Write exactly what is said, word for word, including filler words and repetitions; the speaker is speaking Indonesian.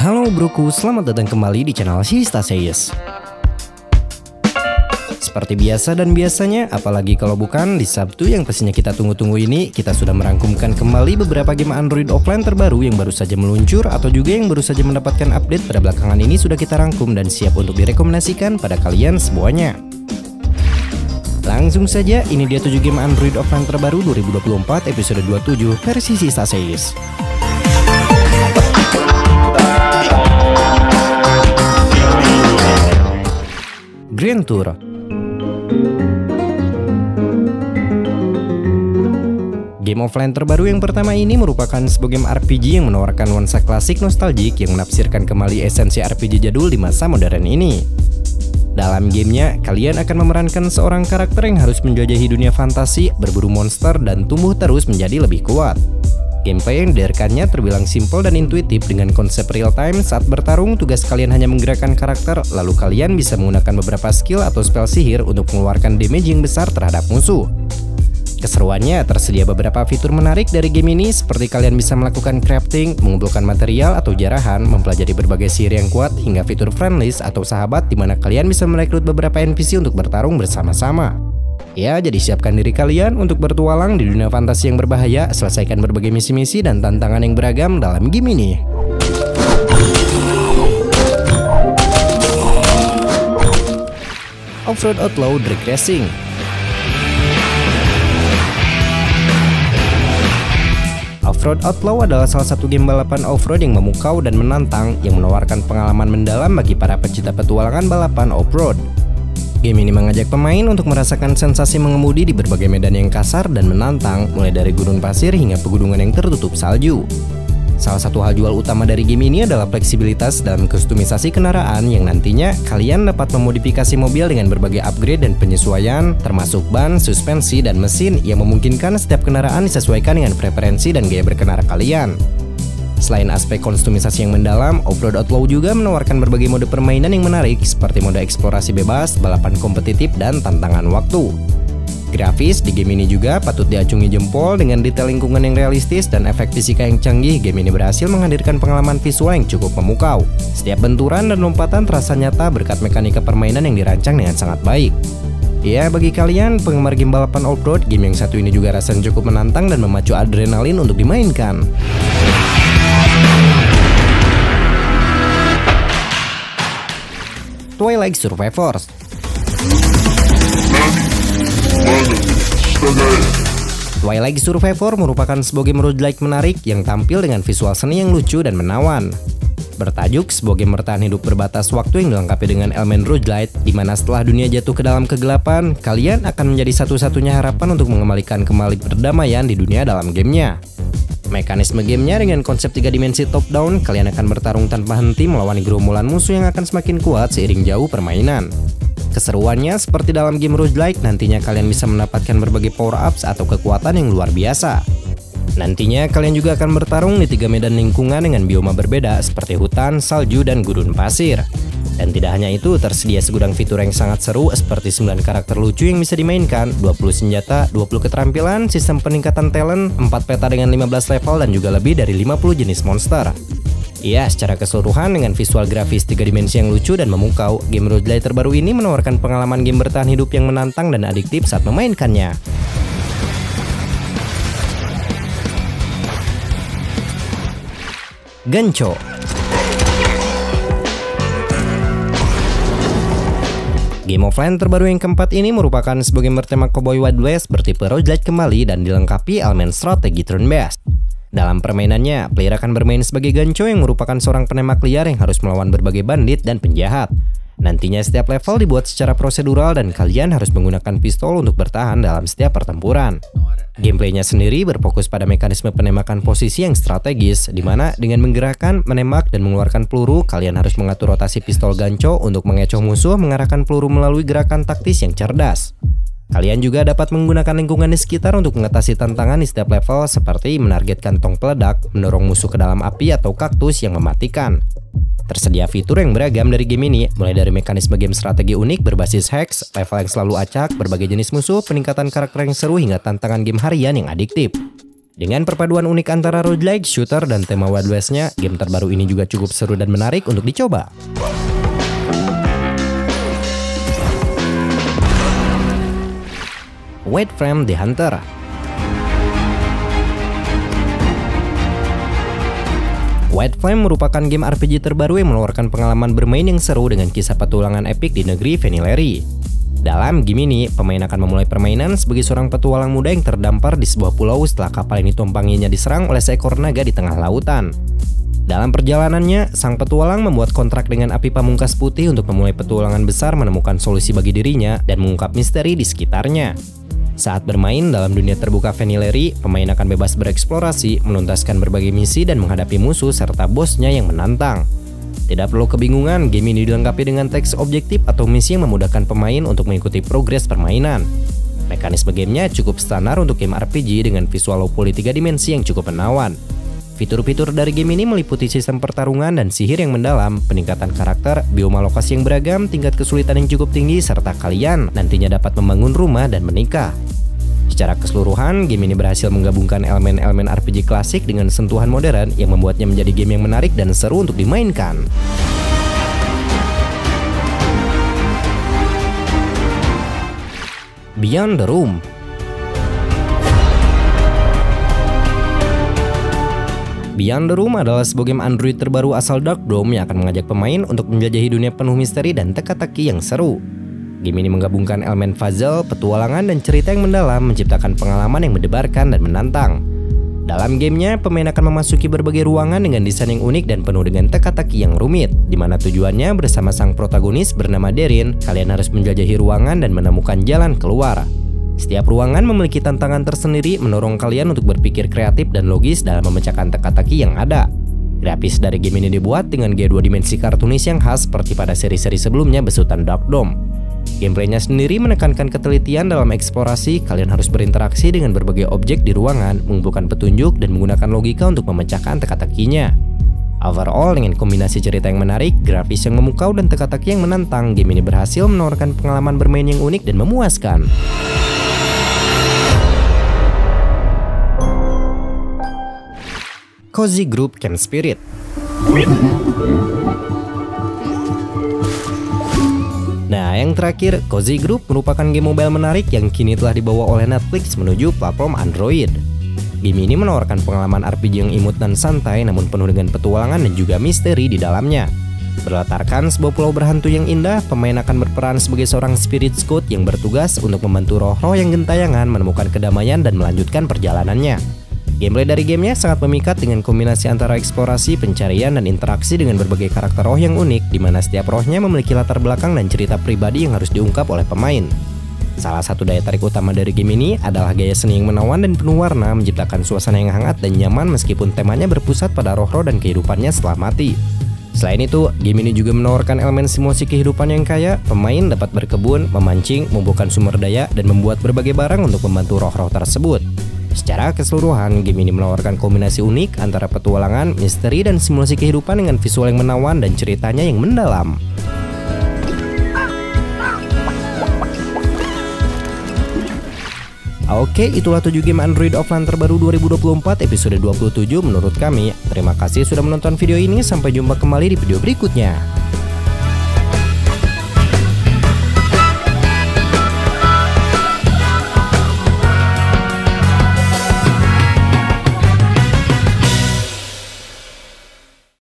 Halo broku, selamat datang kembali di channel Sista Says. Seperti biasa dan biasanya, apalagi kalau bukan di Sabtu yang pastinya kita tunggu-tunggu ini, kita sudah merangkumkan kembali beberapa game Android offline terbaru yang baru saja meluncur atau juga yang baru saja mendapatkan update pada belakangan ini sudah kita rangkum dan siap untuk direkomendasikan pada kalian semuanya. Langsung saja, ini dia tujuh game Android offline terbaru dua ribu dua puluh empat episode dua puluh tujuh versi Sista Says. Grand Tour. Game offline terbaru yang pertama ini merupakan sebuah game R P G yang menawarkan nuansa klasik nostalgic yang menafsirkan kembali esensi R P G jadul di masa modern ini. Dalam gamenya, kalian akan memerankan seorang karakter yang harus menjelajahi dunia fantasi, berburu monster, dan tumbuh terus menjadi lebih kuat. Gameplay yang dihadirkannya terbilang simpel dan intuitif dengan konsep real time. Saat bertarung, tugas kalian hanya menggerakkan karakter, lalu kalian bisa menggunakan beberapa skill atau spell sihir untuk mengeluarkan damage yang besar terhadap musuh. Keseruannya, tersedia beberapa fitur menarik dari game ini, seperti kalian bisa melakukan crafting, mengumpulkan material atau jarahan, mempelajari berbagai sihir yang kuat, hingga fitur friendlist atau sahabat di mana kalian bisa merekrut beberapa N P C untuk bertarung bersama-sama. Ya, jadi siapkan diri kalian untuk bertualang di dunia fantasi yang berbahaya, selesaikan berbagai misi-misi dan tantangan yang beragam dalam game ini. Off-Road Outlaw Drag Racing. Off-Road Outlaw adalah salah satu game balapan off-road yang memukau dan menantang, yang menawarkan pengalaman mendalam bagi para pecinta petualangan balapan off-road. Game ini mengajak pemain untuk merasakan sensasi mengemudi di berbagai medan yang kasar dan menantang, mulai dari gurun pasir hingga pegunungan yang tertutup salju. Salah satu hal jual utama dari game ini adalah fleksibilitas dalam kustomisasi kendaraan, yang nantinya kalian dapat memodifikasi mobil dengan berbagai upgrade dan penyesuaian, termasuk ban, suspensi, dan mesin yang memungkinkan setiap kendaraan disesuaikan dengan preferensi dan gaya berkendara kalian. Selain aspek kustomisasi yang mendalam, Off-Road Outlaw juga menawarkan berbagai mode permainan yang menarik seperti mode eksplorasi bebas, balapan kompetitif, dan tantangan waktu. Grafis di game ini juga patut diacungi jempol dengan detail lingkungan yang realistis dan efek fisika yang canggih. Game ini berhasil menghadirkan pengalaman visual yang cukup memukau. Setiap benturan dan lompatan terasa nyata berkat mekanika permainan yang dirancang dengan sangat baik. Ya, bagi kalian penggemar game balapan off-road, game yang satu ini juga rasanya cukup menantang dan memacu adrenalin untuk dimainkan. Twilight Survivors. Twilight Survivor merupakan sebuah game roguelike menarik yang tampil dengan visual seni yang lucu dan menawan. Bertajuk sebuah game bertahan hidup berbatas waktu yang dilengkapi dengan elemen roguelite, di mana setelah dunia jatuh ke dalam kegelapan, kalian akan menjadi satu-satunya harapan untuk mengembalikan kembali perdamaian di dunia dalam gamenya. Mekanisme gamenya dengan konsep tiga dimensi top down, kalian akan bertarung tanpa henti melawan gerombolan musuh yang akan semakin kuat seiring jauh permainan. Keseruannya seperti dalam game roguelike, nantinya kalian bisa mendapatkan berbagai power-ups atau kekuatan yang luar biasa. Nantinya kalian juga akan bertarung di tiga medan lingkungan dengan bioma berbeda seperti hutan, salju, dan gurun pasir. Dan tidak hanya itu, tersedia segudang fitur yang sangat seru seperti sembilan karakter lucu yang bisa dimainkan, dua puluh senjata, dua puluh keterampilan, sistem peningkatan talent, empat peta dengan lima belas level, dan juga lebih dari lima puluh jenis monster. Ya, secara keseluruhan dengan visual grafis tiga dimensi yang lucu dan memukau, game roguelike terbaru ini menawarkan pengalaman game bertahan hidup yang menantang dan adiktif saat memainkannya. Gancho. Game offline terbaru yang keempat ini merupakan sebuah game bertema Cowboy Wild West bertipe roguelike kembali dan dilengkapi elemen strategi turn-based. Dalam permainannya, player akan bermain sebagai Gancho yang merupakan seorang penembak liar yang harus melawan berbagai bandit dan penjahat. Nantinya setiap level dibuat secara prosedural dan kalian harus menggunakan pistol untuk bertahan dalam setiap pertempuran. Gameplaynya sendiri berfokus pada mekanisme penembakan posisi yang strategis, di mana dengan menggerakkan, menembak, dan mengeluarkan peluru, kalian harus mengatur rotasi pistol Gancho untuk mengecoh musuh mengarahkan peluru melalui gerakan taktis yang cerdas. Kalian juga dapat menggunakan lingkungan di sekitar untuk mengatasi tantangan di setiap level seperti menargetkan tong peledak, mendorong musuh ke dalam api, atau kaktus yang mematikan. Tersedia fitur yang beragam dari game ini, mulai dari mekanisme game strategi unik berbasis hex, level yang selalu acak, berbagai jenis musuh, peningkatan karakter yang seru, hingga tantangan game harian yang adiktif. Dengan perpaduan unik antara roguelike, shooter, dan tema Wild West-nya, game terbaru ini juga cukup seru dan menarik untuk dicoba. White Flame The Hunter. White Flame merupakan game R P G terbaru yang menawarkan pengalaman bermain yang seru dengan kisah petualangan epik di negeri Vanillary. Dalam game ini, pemain akan memulai permainan sebagai seorang petualang muda yang terdampar di sebuah pulau setelah kapal yang ditumpanginya diserang oleh seekor naga di tengah lautan. Dalam perjalanannya, sang petualang membuat kontrak dengan api pamungkas putih untuk memulai petualangan besar menemukan solusi bagi dirinya dan mengungkap misteri di sekitarnya. Saat bermain dalam dunia terbuka Vanillary, pemain akan bebas bereksplorasi, menuntaskan berbagai misi dan menghadapi musuh serta bosnya yang menantang. Tidak perlu kebingungan, game ini dilengkapi dengan teks objektif atau misi yang memudahkan pemain untuk mengikuti progres permainan. Mekanisme gamenya cukup standar untuk game R P G dengan visual low poly tiga dimensi yang cukup menawan. Fitur-fitur dari game ini meliputi sistem pertarungan dan sihir yang mendalam, peningkatan karakter, bioma lokasi yang beragam, tingkat kesulitan yang cukup tinggi, serta kalian nantinya dapat membangun rumah dan menikah. Secara keseluruhan, game ini berhasil menggabungkan elemen-elemen R P G klasik dengan sentuhan modern yang membuatnya menjadi game yang menarik dan seru untuk dimainkan. Beyond the Room. Beyond the Room adalah sebuah game Android terbaru asal Dark Dome yang akan mengajak pemain untuk menjelajahi dunia penuh misteri dan teka-teki yang seru. Game ini menggabungkan elemen puzzle, petualangan, dan cerita yang mendalam, menciptakan pengalaman yang mendebarkan dan menantang. Dalam gamenya, pemain akan memasuki berbagai ruangan dengan desain yang unik dan penuh dengan teka-teki yang rumit, di mana tujuannya bersama sang protagonis bernama Darin, kalian harus menjelajahi ruangan dan menemukan jalan keluar. Setiap ruangan memiliki tantangan tersendiri, mendorong kalian untuk berpikir kreatif dan logis dalam memecahkan teka-teki yang ada. Grafis dari game ini dibuat dengan gaya dua dimensi kartunis yang khas seperti pada seri-seri sebelumnya besutan Dark Dome. Gameplaynya sendiri menekankan ketelitian dalam eksplorasi, kalian harus berinteraksi dengan berbagai objek di ruangan, mengumpulkan petunjuk, dan menggunakan logika untuk memecahkan teka-tekinya. Overall, dengan kombinasi cerita yang menarik, grafis yang memukau, dan teka-teki yang menantang, game ini berhasil menawarkan pengalaman bermain yang unik dan memuaskan. Cozy Group Camp Spirit. Nah, yang terakhir, Cozy Group merupakan game mobile menarik yang kini telah dibawa oleh Netflix menuju platform Android. Game ini menawarkan pengalaman R P G yang imut dan santai namun penuh dengan petualangan dan juga misteri di dalamnya. Berlatarkan sebuah pulau berhantu yang indah, pemain akan berperan sebagai seorang spirit scout yang bertugas untuk membantu roh-roh yang gentayangan menemukan kedamaian dan melanjutkan perjalanannya. Gameplay dari gamenya sangat memikat dengan kombinasi antara eksplorasi, pencarian, dan interaksi dengan berbagai karakter roh yang unik, di mana setiap rohnya memiliki latar belakang dan cerita pribadi yang harus diungkap oleh pemain. Salah satu daya tarik utama dari game ini adalah gaya seni yang menawan dan penuh warna, menciptakan suasana yang hangat dan nyaman meskipun temanya berpusat pada roh-roh dan kehidupannya setelah mati. Selain itu, game ini juga menawarkan elemen simulasi kehidupan yang kaya. Pemain dapat berkebun, memancing, mengumpulkan sumber daya, dan membuat berbagai barang untuk membantu roh-roh tersebut. Secara keseluruhan, game ini menawarkan kombinasi unik antara petualangan, misteri, dan simulasi kehidupan dengan visual yang menawan dan ceritanya yang mendalam. Oke, itulah tujuh game Android offline terbaru dua ribu dua puluh empat episode dua puluh tujuh menurut kami. Terima kasih sudah menonton video ini, sampai jumpa kembali di video berikutnya.